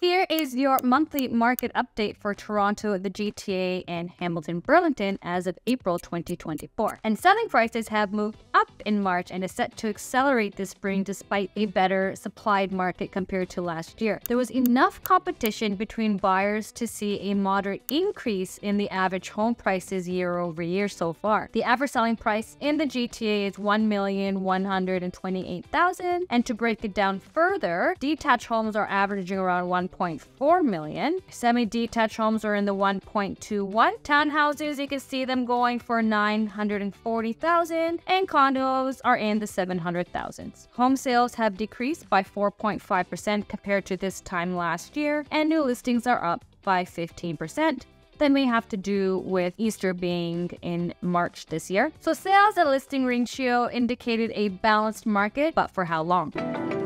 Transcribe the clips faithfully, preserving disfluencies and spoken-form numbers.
Here is your monthly market update for Toronto, the G T A, and Hamilton, Burlington as of April twenty twenty-four. And selling prices have moved up in March and is set to accelerate this spring despite a better supplied market compared to last year. There was enough competition between buyers to see a moderate increase in the average home prices year over year so far. The average selling price in the G T A is one million one hundred twenty-eight thousand dollars, and to break it down further, detached homes are averaging around one point four million. Semi-detached homes are in the one point two one. Townhouses, you can see them going for nine hundred forty thousand, and condos are in the seven hundred thousands. Home sales have decreased by four point five percent compared to this time last year, and new listings are up by fifteen percent. That may have to do with Easter being in March this year. So sales and listing ratio indicated a balanced market, but for how long?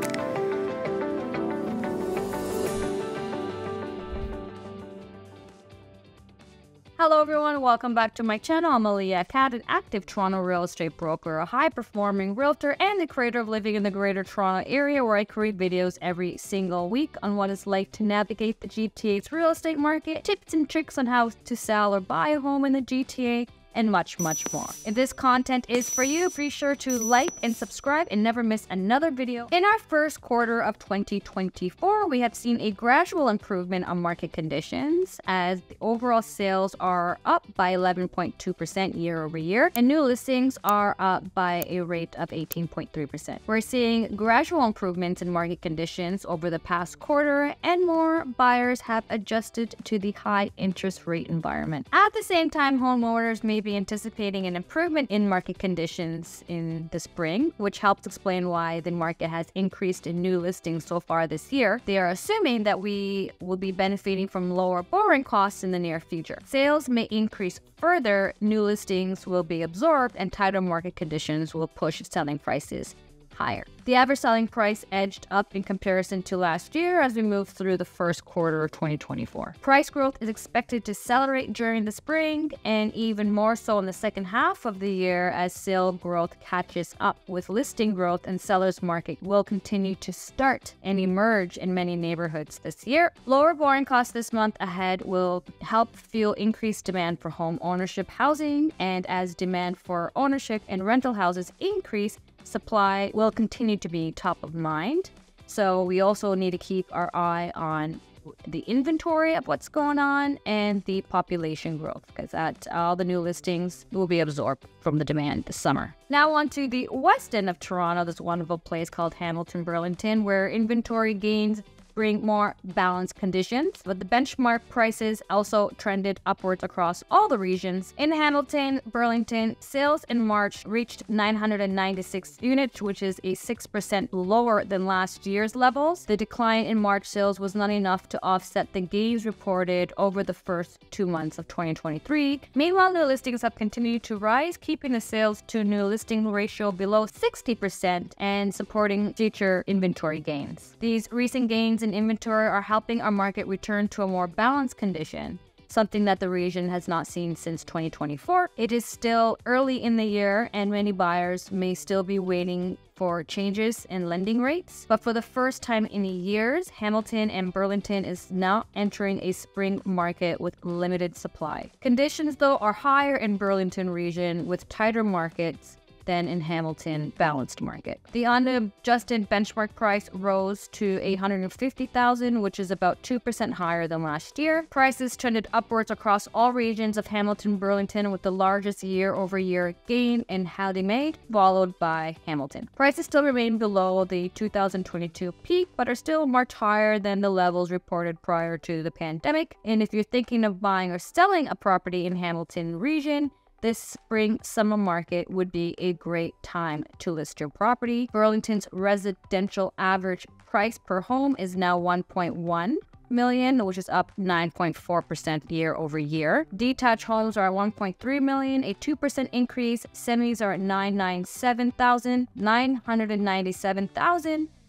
Hello everyone, welcome back to my channel. I'm Allia Akkad, an active Toronto real estate broker, a high-performing realtor, and the creator of living in the Greater Toronto area, where I create videos every single week on what it's like to navigate the G T A's real estate market, tips and tricks on how to sell or buy a home in the G T A, and much, much more. If this content is for you, be sure to like and subscribe and never miss another video. In our first quarter of twenty twenty-four, we have seen a gradual improvement on market conditions as the overall sales are up by eleven point two percent year over year, and new listings are up by a rate of eighteen point three percent. We're seeing gradual improvements in market conditions over the past quarter, and more buyers have adjusted to the high interest rate environment. At the same time, homeowners may be anticipating an improvement in market conditions in the spring, which helps explain why the market has increased in new listings so far this year. They are assuming that we will be benefiting from lower borrowing costs in the near future. Sales may increase further, new listings will be absorbed, and tighter market conditions will push selling prices higher. The average selling price edged up in comparison to last year as we move through the first quarter of twenty twenty-four. Price growth is expected to accelerate during the spring, and even more so in the second half of the year as sale growth catches up with listing growth, and sellers market will continue to start and emerge in many neighborhoods this year. Lower borrowing costs this month ahead will help fuel increased demand for home ownership housing, and as demand for ownership and rental houses increase, supply will continue to be top of mind. So we also need to keep our eye on the inventory of what's going on and the population growth, because that all the new listings will be absorbed from the demand this summer. Now on to the west end of Toronto, this wonderful place called Hamilton, Burlington, where inventory gains bring more balanced conditions, but the benchmark prices also trended upwards across all the regions. In Hamilton, Burlington, sales in March reached nine hundred ninety-six units, which is a six percent lower than last year's levels. The decline in March sales was not enough to offset the gains reported over the first two months of twenty twenty-three. Meanwhile, new listings have continued to rise, keeping the sales to new listing ratio below sixty percent and supporting future inventory gains. These recent gains in inventory are helping our market return to a more balanced condition, something that the region has not seen since twenty twenty-four. It is still early in the year, and many buyers may still be waiting for changes in lending rates. But for the first time in years, Hamilton and Burlington is now entering a spring market with limited supply. Conditions, though, are higher in Burlington region with tighter markets than in Hamilton balanced market. The unadjusted benchmark price rose to eight hundred fifty thousand dollars, which is about two percent higher than last year. Prices trended upwards across all regions of Hamilton, Burlington, with the largest year-over-year gain in Haldimand Made, followed by Hamilton. Prices still remain below the two thousand twenty-two peak, but are still much higher than the levels reported prior to the pandemic. And if you're thinking of buying or selling a property in Hamilton region, this spring summer market would be a great time to list your property. Burlington's residential average price per home is now one point one million, which is up nine point four percent year over year. Detached homes are at one point three million, a two percent increase. Semis are at nine hundred ninety-seven thousand, nine hundred ninety-seven thousand.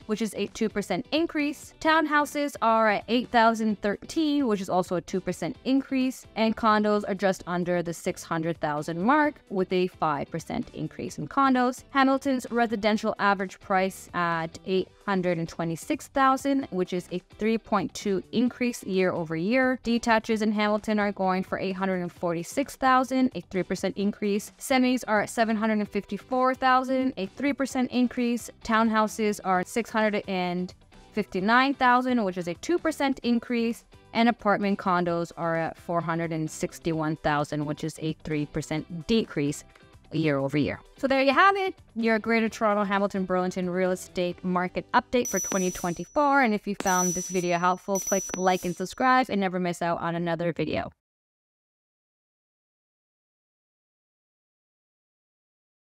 which is a two percent increase. Townhouses are at eight thousand thirteen, which is also a two percent increase. And condos are just under the six hundred thousand mark with a five percent increase in condos. Hamilton's residential average price at eight hundred twenty-six thousand, which is a three point two increase year over year. Detaches in Hamilton are going for eight hundred forty-six thousand, a three percent increase. Semis are at seven hundred fifty-four thousand, a three percent increase. Townhouses are six hundred fifty-nine thousand, which is a two percent increase. And apartment condos are at four hundred sixty-one thousand, which is a three percent decrease year over year. So there you have it, your Greater Toronto, Hamilton, Burlington real estate market update for twenty twenty-four. And if you found this video helpful, click like and subscribe and never miss out on another video.